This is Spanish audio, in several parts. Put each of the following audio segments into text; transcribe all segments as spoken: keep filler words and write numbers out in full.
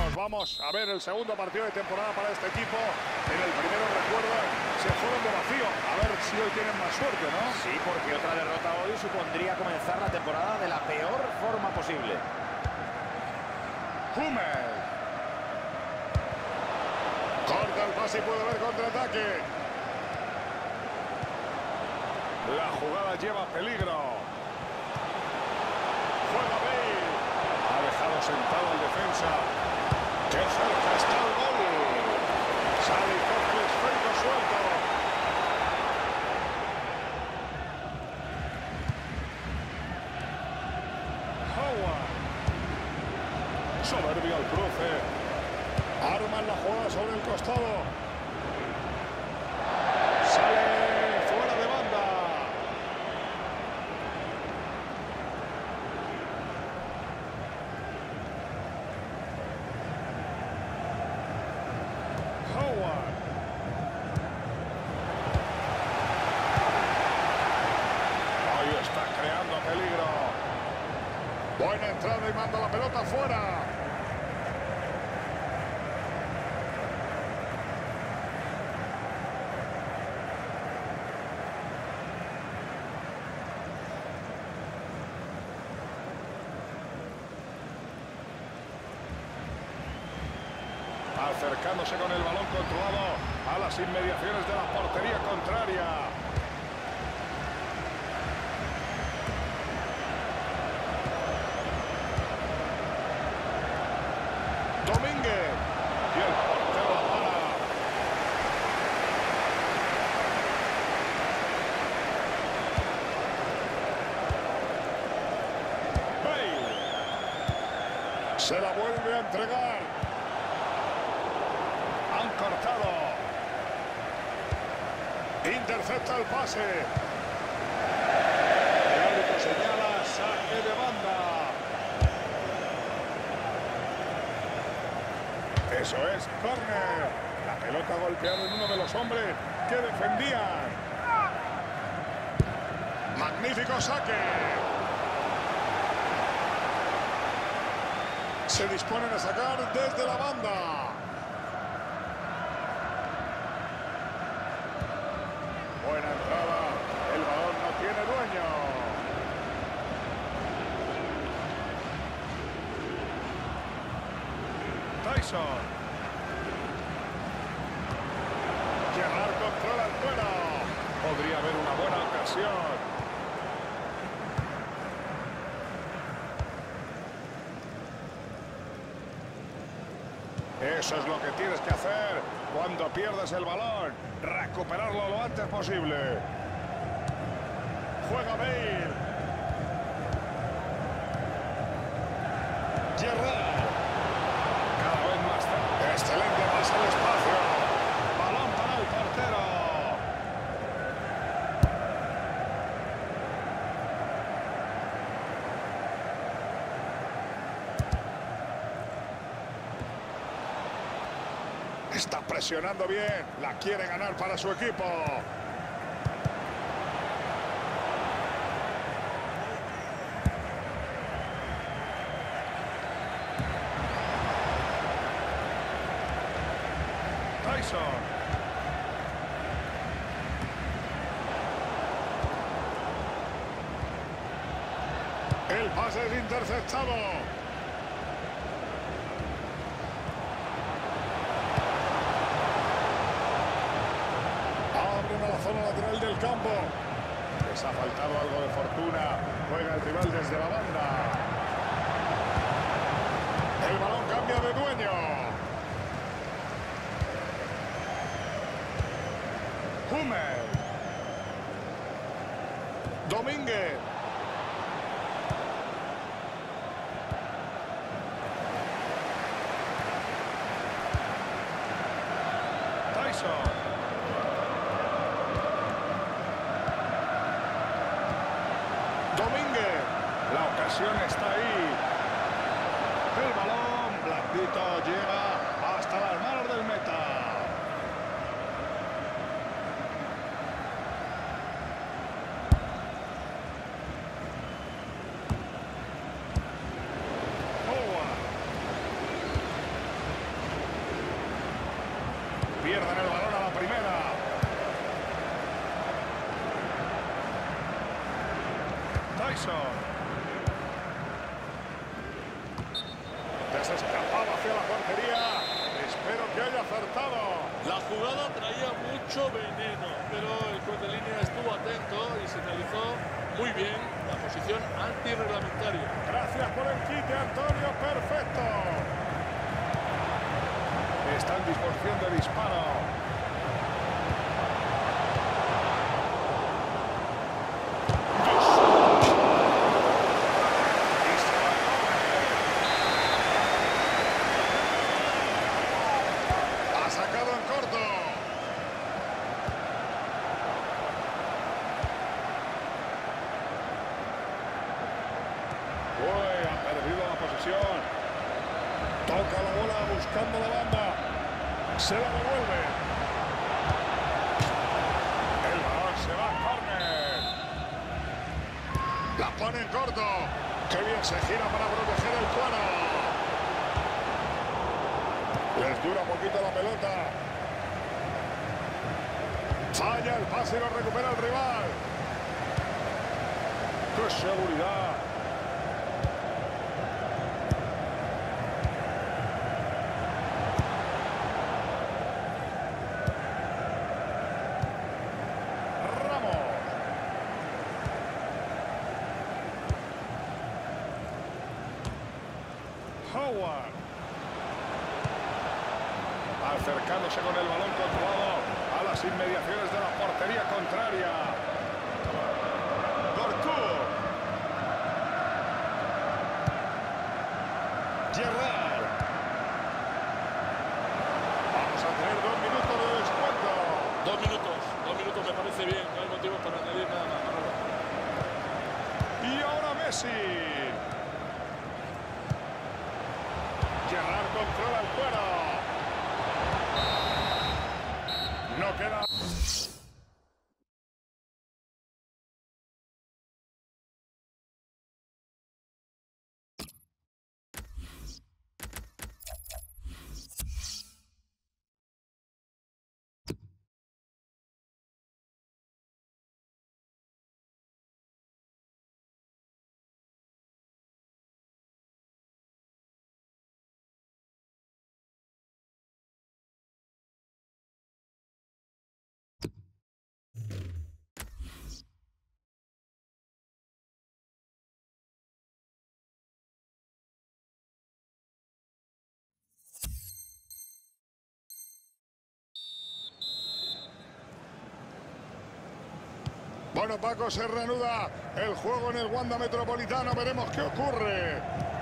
Nos vamos a ver el segundo partido de temporada para este equipo. En el primero, recuerda, se fueron de vacío. A ver si hoy tienen más suerte, ¿no? Sí, porque otra derrota hoy supondría comenzar la temporada de la peor forma posible. Hummel. Corta el pase y puede haber contraataque. La jugada lleva peligro. Juega Bale. Ha dejado sentado al defensa. ¡Qué cerca está el gol! Sale y coge el esférico suelto. Howard. Soberbio al cruce. Arman la jugada sobre el costado. Sale fuera de banda. Howard. Ahí está creando peligro. Buena entrada y manda la pelota fuera. Acercándose con el balón controlado a las inmediaciones de la portería contraria. Domínguez. Y el portero la para. Bale. Se la vuelve a entregar. Han cortado. Intercepta el pase. El árbitro señala saque de banda. Eso es, córner. La pelota golpeada en uno de los hombres que defendían. Magnífico saque. Se disponen a sacar desde la banda. Buena entrada. El balón no tiene dueño. Tyson. Gerrard controla el duelo. Podría haber una buena ocasión. Eso es lo que tienes que hacer cuando pierdes el balón. Recuperarlo lo antes posible. Juega Bale. Gerrard. Cada vez más cerca. Excelente pase al espacio. Balón para el portero. Está presionando bien. La quiere ganar para su equipo. Tyson. El pase es interceptado. A la zona lateral del campo. Les ha faltado algo de fortuna. Juega el rival desde la banda. El balón cambia de dueño. Hummel. Domínguez. Tyson. Domínguez. La ocasión está ahí. El balón blandito llega hasta las manos del meta. Howard. Tyson. Desescapado hacia la portería. Espero que haya acertado. La jugada traía mucho veneno, pero el juez de línea estuvo atento y señalizó muy bien la posición antirreglamentaria. Gracias por el quite, Antonio. Perfecto. Está en disposición de disparo. Toca la bola buscando la banda. Se la devuelve. El balón se va a córner. La pone en corto. Qué bien se gira para proteger el cuero. Les dura poquito la pelota. Falla el pase y lo recupera el rival. ¡Qué seguridad! Howard. Acercándose con el balón controlado a las inmediaciones de la portería contraria. Courtois. Gerrard. Vamos a tener dos minutos de descuento. Dos minutos, dos minutos me parece bien. No hay motivo para añadir nada más. Y ahora Messi. Gerrard controla el cuero. No queda. Bueno, Paco, se reanuda el juego en el Wanda Metropolitano. Veremos qué ocurre.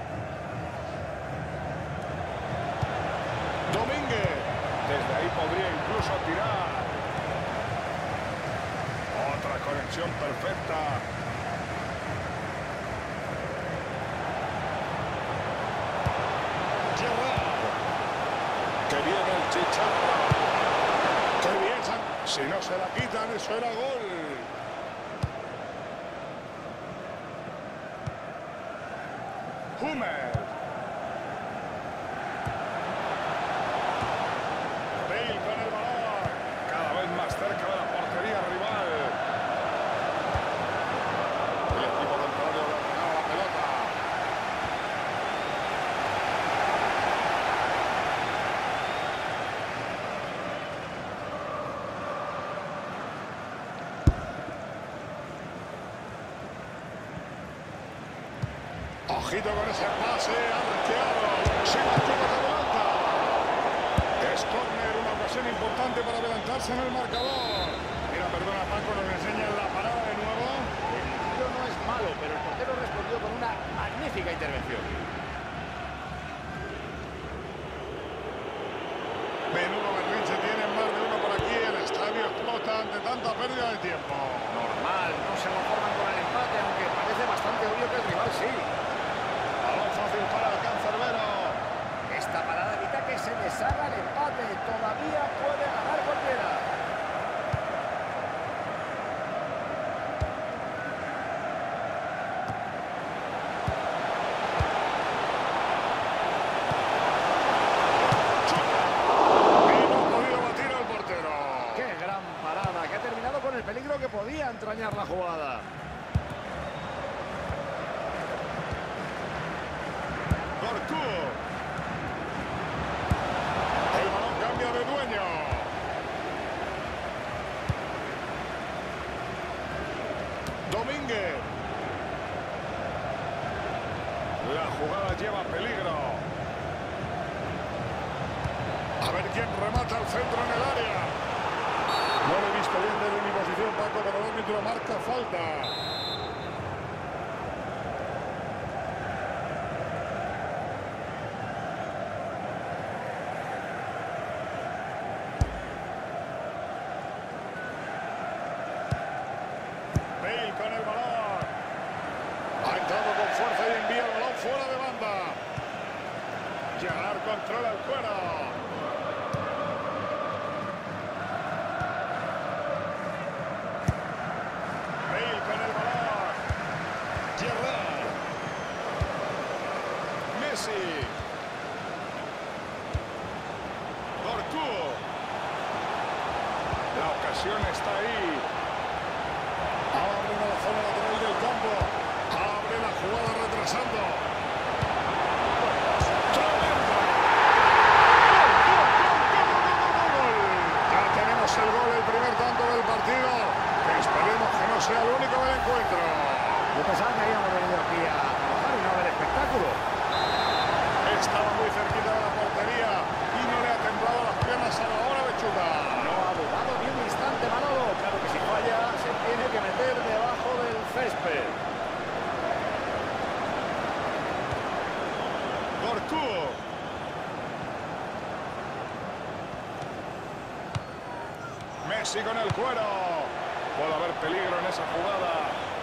Domínguez. Desde ahí podría incluso tirar. Otra conexión perfecta. Gerrard. Que viene el Chicharro. Qué bien. Si no se la quitan, eso era gol. Hummel. Bale con el balón. Cada vez más cerca de la portería rival. El equipo contrario le ha ganado la pelota. Ojito con ese pase, arqueado. Se mantuvo la pelota. Es córner, una ocasión importante para adelantarse en el marcador. Mira, perdona Paco, nos enseñan la parada de nuevo. El tiro no es malo, pero el portero respondió con una magnífica intervención. Menudo berrinche tienen más de uno por aquí. El estadio explota ante tanta pérdida de tiempo. Normal, no se conforman con el empate, aunque parece bastante obvio que el rival sí. Balón fácil para el cancerbero. Esta parada evita que se deshaga el empate. Todavía puede ganar cualquiera. Y no ha podido batir al portero. ¡Qué gran parada! Que ha terminado con el peligro que podía entrañar la jugada. La jugada lleva peligro. A ver quién remata el centro en el área. No lo he visto bien desde mi posición, Paco, pero el árbitro marca falta. Bale con el balón. Ha entrado con fuerza y envía el balón fuera de banda. Gerrard controla el cuero. Bale con el balón. Gerrard. Messi. Courtois. La ocasión está ahí. Abre la zona lateral del campo. Abre la jugada retrasando. Ya tenemos el gol, el primer tanto del partido. Esperemos que no sea el único del encuentro. Yo pensaba que habíamos venido aquí a trabajar y no a ver espectáculo. Estaba muy cerquita de la portería y no le ha temblado las piernas a la hora de chutar. No ha dudado ni un instante, Manolo. Claro que si falla se tiene que meter debajo del césped. Courtois. Messi con el cuero. Puede haber peligro en esa jugada.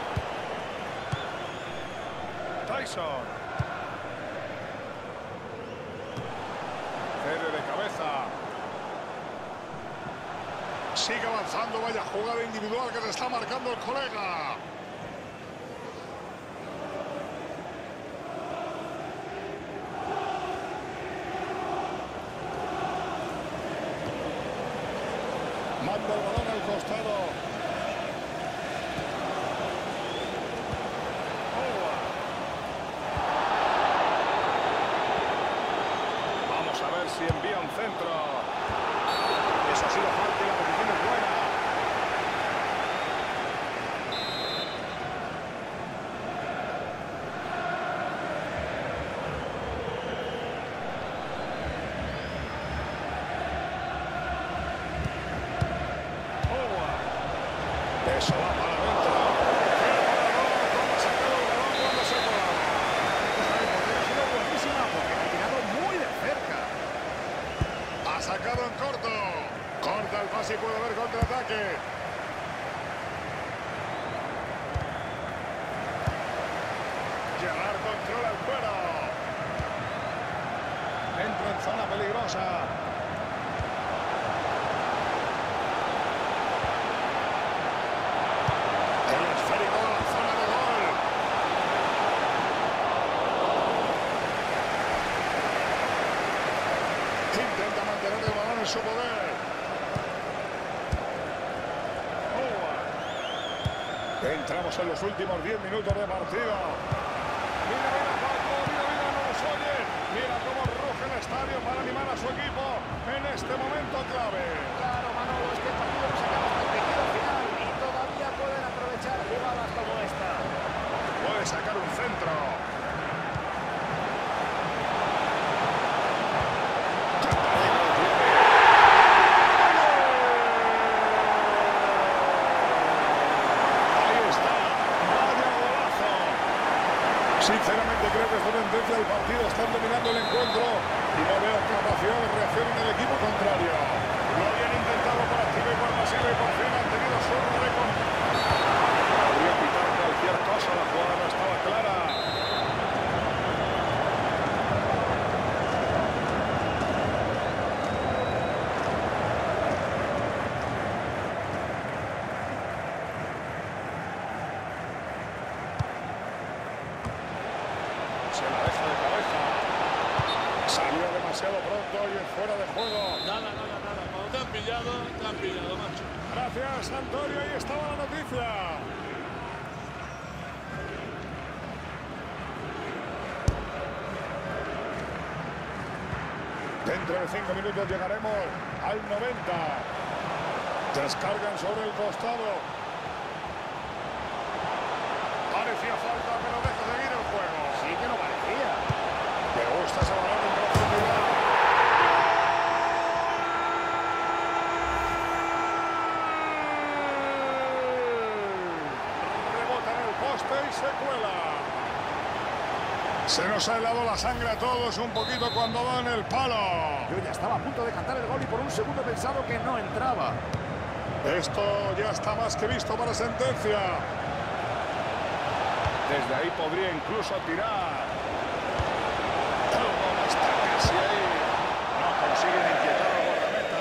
Tyson. Cede de cabeza. Sigue avanzando. Vaya jugada individual que le está marcando el colega. Manda el balón al costado. Vamos a ver si envía un centro. Eso ha sido falta y la posición es buena. Eso va para adentro. ¡Qué parador! ¿Cómo ha sacado el balón cuando se colaba? Esa portería ha sido buenísima porque ha tirado muy de cerca. Ha sacado en corto. Corta el pase y puede haber contraataque. Gerrard controla el cuero. Entra en zona peligrosa. El esférico a la zona de gol. Intenta mantener el balón en su poder. Entramos en los últimos diez minutos de partido. Mira, mira, Paco, mira, mira, no nos oye. Mira cómo ruge el estadio para animar a su equipo en este momento clave. Claro, Manolo, es que el partido no se acaba hasta el tejido final y todavía pueden aprovechar jugadas como esta. Puede sacar un centro. Ahí está. Vaya golazo. Sinceramente creo que es tendencia del partido. Están dominando el encuentro y no veo capacidad de reacción en el equipo contrario. Lo habían intentado por activa y por pasiva y por fin han tenido su récord. Podría pitar cualquier cosa, la jugada no estaba clara. Se la deja de cabeza. Salió demasiado pronto y es fuera de juego. Nada, nada, nada. Cuando te han pillado, te han pillado, macho. Gracias, Antonio. Ahí estaba la noticia. Dentro de cinco minutos llegaremos al noventa. Descargan sobre el costado. Parecía falta, pero deja seguir el juego. Sí que no parecía. Se nos ha helado la sangre a todos un poquito cuando dan el palo. Yo ya estaba a punto de cantar el gol y por un segundo he pensado que no entraba. Esto ya está más que visto para sentencia. Desde ahí podría incluso tirar. El gol está casi ahí. No consiguen inquietar al guardameta.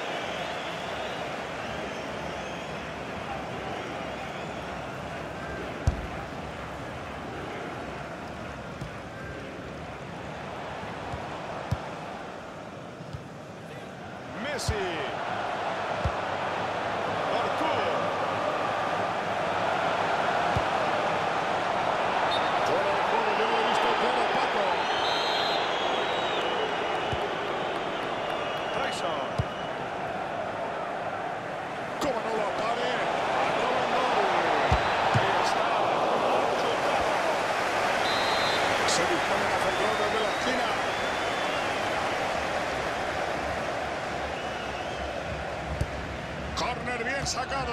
Messi. Como no lo pare, ahí está, se disponen a centrar desde la esquina. Córner bien sacado.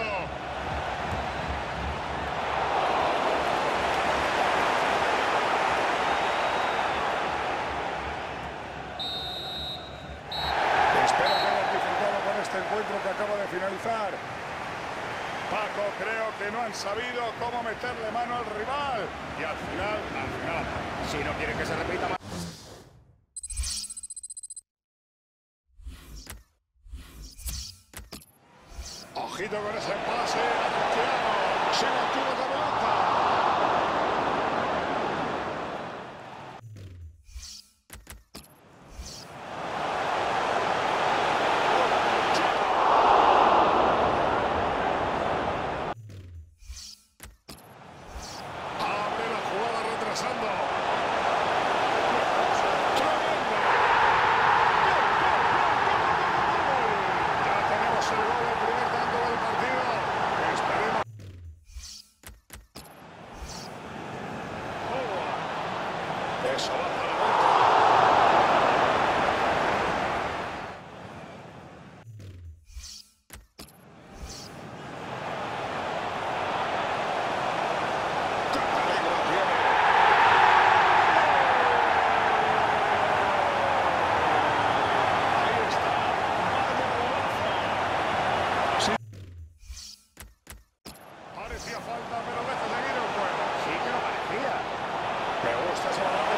Encuentro que acaba de finalizar. Paco, creo que no han sabido cómo meterle mano al rival y al final, al final, Si no quiere que se repita más. ojito con ese pase a Cristiano, se mantuvo de adelanta. Eso va para adentro. ¡Qué peligro tiene! Ahí está. ¡Vaya golazo! Sí. Parecía falta, pero deja seguir el juego. Sí que lo parecía. Me gusta ese balón.